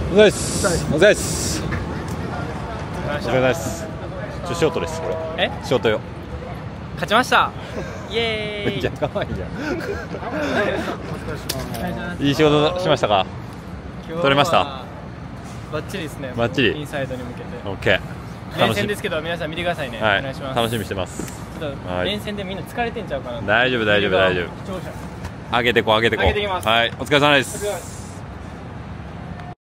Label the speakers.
Speaker 1: お疲れ様です。お疲れ様です。お疲れ様です。ショートです。これ。ショートよ。
Speaker 2: 勝ちました。イエーイ。
Speaker 1: めっちゃ可愛いじゃん。いい仕事しましたか。取れました。
Speaker 2: バッチリですね。
Speaker 1: バッチリ。
Speaker 2: インサイドに向けて。
Speaker 1: オッケー。
Speaker 2: 連戦ですけど皆さん見てくださいね。お願いします。
Speaker 1: 楽しみにしてます。
Speaker 2: ちょっと連戦でみんな疲れてんちゃうかな。
Speaker 1: 大丈夫大丈夫大丈夫。上げてこう上げてこう。はい。お疲れ様です。